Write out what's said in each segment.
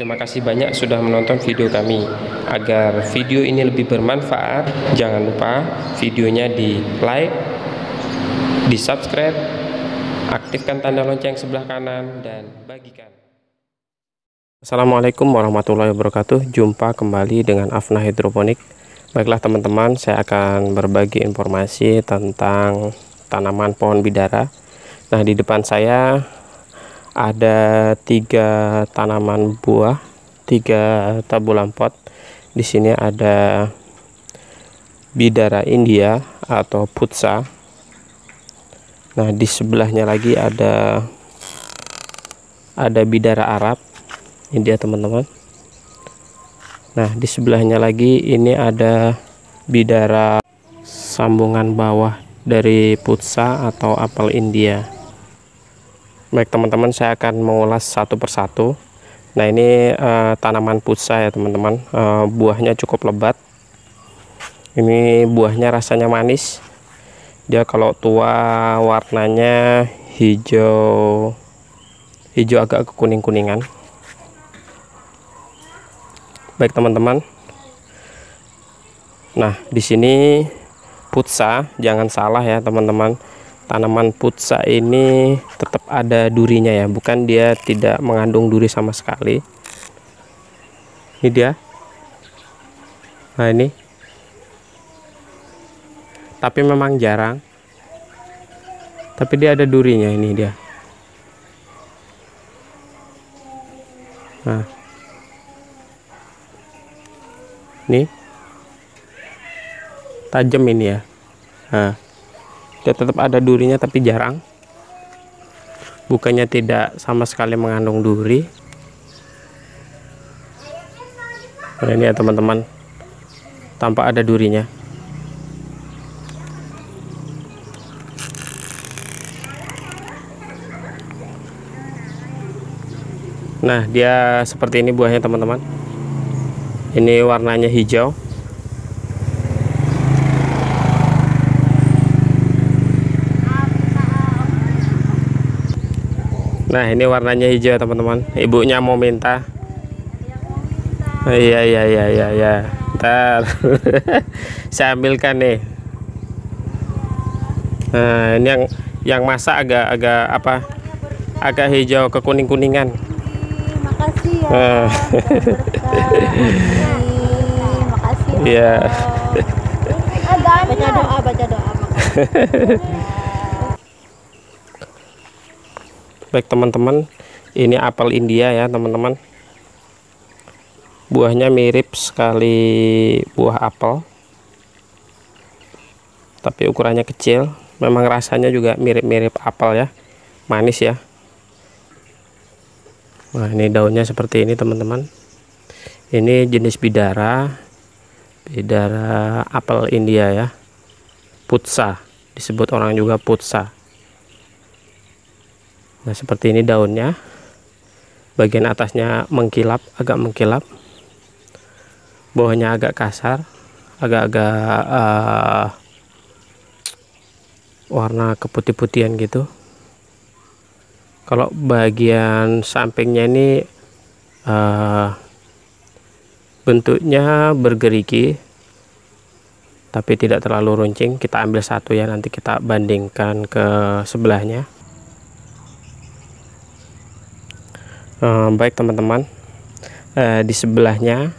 Terima kasih banyak sudah menonton video kami. Agar video ini lebih bermanfaat, jangan lupa videonya di like, di subscribe, aktifkan tanda lonceng sebelah kanan, dan bagikan. Assalamualaikum warahmatullahi wabarakatuh. Jumpa kembali dengan Afna Hidroponik. Baiklah teman-teman, saya akan berbagi informasi tentang tanaman pohon bidara. Nah, di depan saya ada 3 tanaman buah, 3 tabulam pot. Di sini ada bidara India atau putsa. Nah, di sebelahnya lagi ada bidara Arab. Ini dia teman-teman. Nah, di sebelahnya lagi ini ada bidara sambungan bawah dari putsa atau apel India. Baik teman-teman, saya akan mengulas satu persatu. Nah, ini tanaman putsa ya teman-teman. Buahnya cukup lebat. Ini buahnya rasanya manis. Dia kalau tua warnanya hijau agak kekuning-kuningan. Baik teman-teman. Nah, di sini putsa, jangan salah ya teman-teman. Tanaman putsa ini tetap ada durinya ya, bukan dia tidak mengandung duri sama sekali. Ini dia. Nah, ini. Tapi memang jarang. Tapi dia ada durinya, ini dia. Nah. Ini. Tajam ini ya. Nah. Dia tetap ada durinya tapi jarang, bukannya tidak sama sekali mengandung duri. Nah, ini ya teman-teman, tanpa ada durinya. Nah, dia seperti ini buahnya teman-teman. Ini warnanya hijau. Nah, ini warnanya hijau teman-teman. Ibunya mau minta. Iya. Ntar saya ambilkan nih. Nah, ini yang masak agak apa? Agak hijau kekuning-kuningan. Makasih ya. Makasih. Iya. Baca doa. Baik teman-teman, ini apel India ya teman-teman. Buahnya mirip sekali buah apel, tapi ukurannya kecil. Memang rasanya juga mirip-mirip apel ya, manis ya. Nah, ini daunnya seperti ini teman-teman. Ini jenis bidara apel India ya, putsa, disebut orang juga putsa. Nah, seperti ini daunnya. Bagian atasnya agak mengkilap. Bawahnya agak kasar, agak warna keputih-putihan gitu. Kalau bagian sampingnya ini bentuknya bergerigi, tapi tidak terlalu runcing. Kita ambil satu ya, nanti kita bandingkan ke sebelahnya. Baik teman-teman, di sebelahnya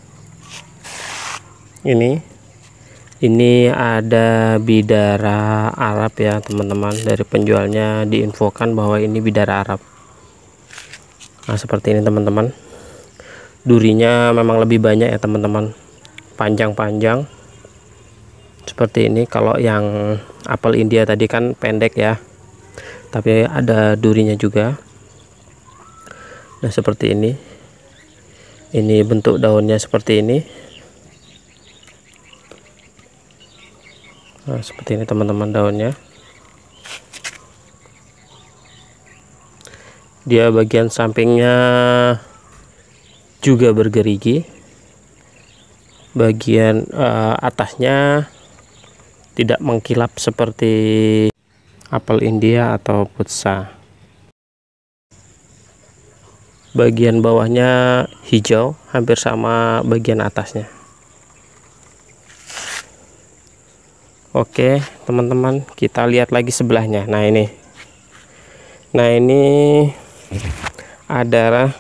ini ada bidara Arab ya teman-teman. Dari penjualnya diinfokan bahwa ini bidara Arab. Nah, seperti ini teman-teman. Durinya memang lebih banyak ya teman-teman, panjang-panjang seperti ini. Kalau yang apel India tadi kan pendek ya, tapi ada durinya juga. Nah, seperti ini. Ini bentuk daunnya seperti ini. Nah, seperti ini teman-teman daunnya. Dia bagian sampingnya juga bergerigi. Bagian atasnya tidak mengkilap seperti apel India atau putsa. bagian bawahnya hijau, hampir sama bagian atasnya. Oke teman-teman, kita lihat lagi sebelahnya. Nah ini adalah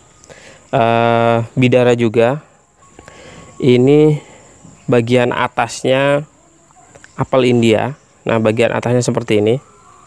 bidara juga. Ini bagian atasnya apel India. Nah bagian atasnya seperti ini,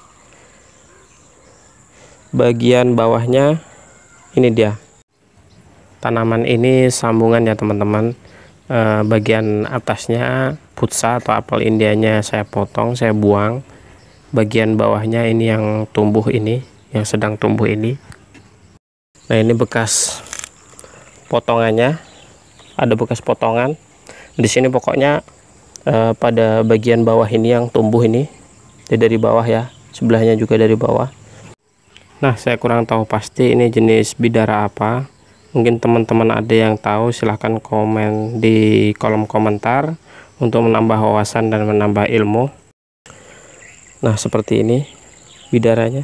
bagian bawahnya ini dia. Tanaman ini sambungan ya teman-teman. Bagian atasnya putsa atau apel Indianya saya potong, saya buang. Bagian bawahnya ini yang tumbuh ini, yang sedang tumbuh ini. Nah ini bekas potongannya, ada bekas potongan di sini. Pokoknya pada bagian bawah ini yang tumbuh ini, dari bawah ya, sebelahnya juga dari bawah. Nah saya kurang tahu pasti ini jenis bidara apa. Mungkin teman-teman ada yang tahu, silahkan komen di kolom komentar untuk menambah wawasan dan menambah ilmu. Nah seperti ini bidaranya,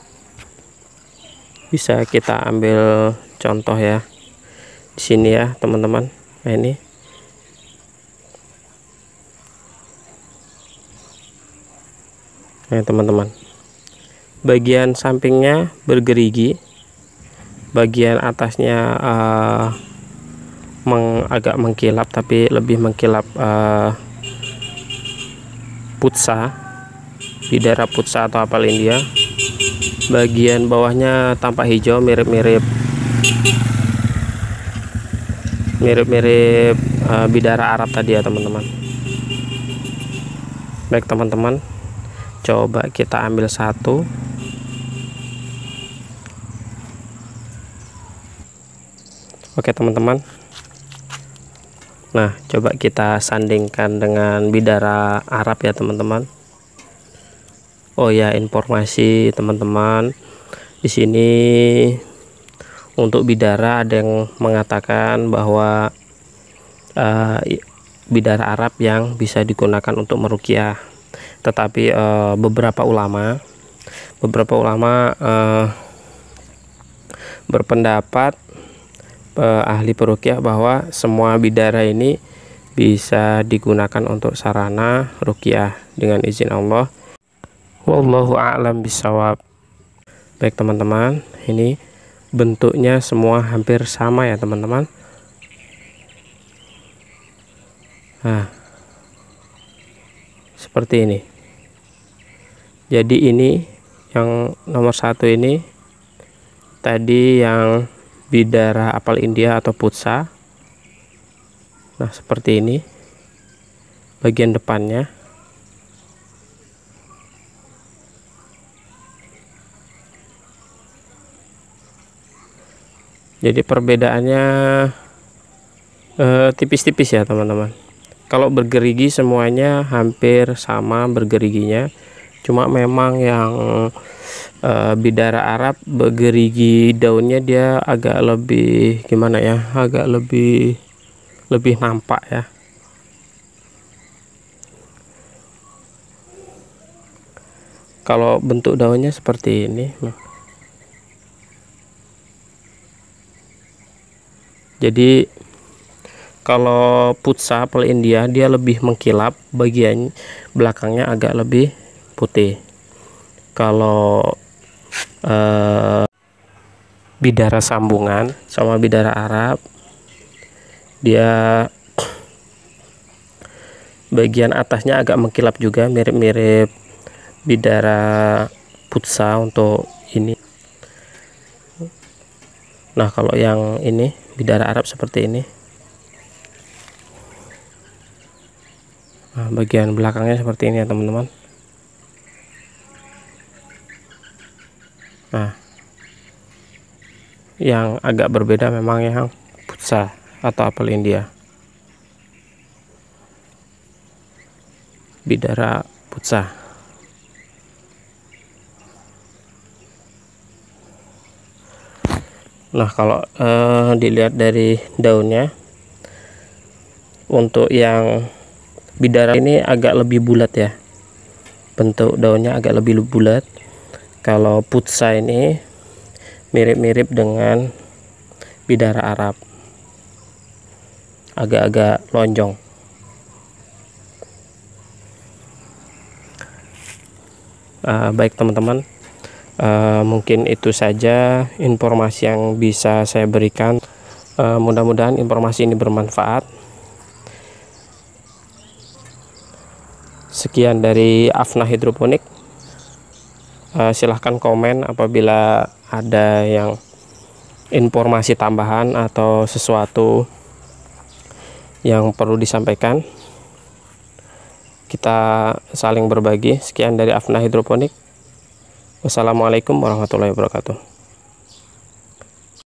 bisa kita ambil contoh ya di sini ya teman-teman. Nah ini teman-teman, bagian sampingnya bergerigi, bagian atasnya agak mengkilap, tapi lebih mengkilap putsa, bidara putsa atau apel India. Bagian bawahnya tampak hijau, mirip-mirip bidara Arab tadi ya teman-teman. Baik teman-teman, coba kita ambil satu. Oke teman-teman, nah coba kita sandingkan dengan bidara Arab ya teman-teman. Oh ya, informasi teman-teman, di sini untuk bidara ada yang mengatakan bahwa bidara Arab yang bisa digunakan untuk meruqyah, tetapi beberapa ulama berpendapat, ahli peruqyah, bahwa semua bidara ini bisa digunakan untuk sarana ruqyah dengan izin Allah. Wallahu a'lam bishawab. Baik teman-teman, ini bentuknya semua hampir sama ya teman-teman. Nah seperti ini. Jadi ini yang nomor satu ini tadi yang bidara apel India atau putsa. Nah seperti ini bagian depannya. Jadi perbedaannya tipis-tipis ya teman-teman. Kalau bergerigi semuanya hampir sama bergeriginya, cuma memang yang bidara Arab bergerigi daunnya dia agak lebih gimana ya, agak lebih nampak ya. Kalau bentuk daunnya seperti ini. Jadi kalau putsa apel India dia lebih mengkilap, bagian belakangnya agak lebih putih. Kalau bidara sambungan sama bidara Arab, dia bagian atasnya agak mengkilap juga, mirip-mirip bidara putsa untuk ini. Nah kalau yang ini bidara Arab seperti ini. Nah, bagian belakangnya seperti ini ya teman-teman. Nah yang agak berbeda memang yang putsa atau apel India, bidara putsa. Nah kalau dilihat dari daunnya, untuk yang bidara ini agak lebih bulat ya, bentuk daunnya agak lebih bulat. Kalau putsa ini mirip-mirip dengan bidara Arab, agak-agak lonjong. Baik teman-teman, mungkin itu saja informasi yang bisa saya berikan. Mudah-mudahan informasi ini bermanfaat. Sekian dari Afna Hidroponik. Silahkan komen apabila ada yang informasi tambahan atau sesuatu yang perlu disampaikan. Kita saling berbagi. Sekian dari Afna Hidroponik. Wassalamualaikum warahmatullahi wabarakatuh.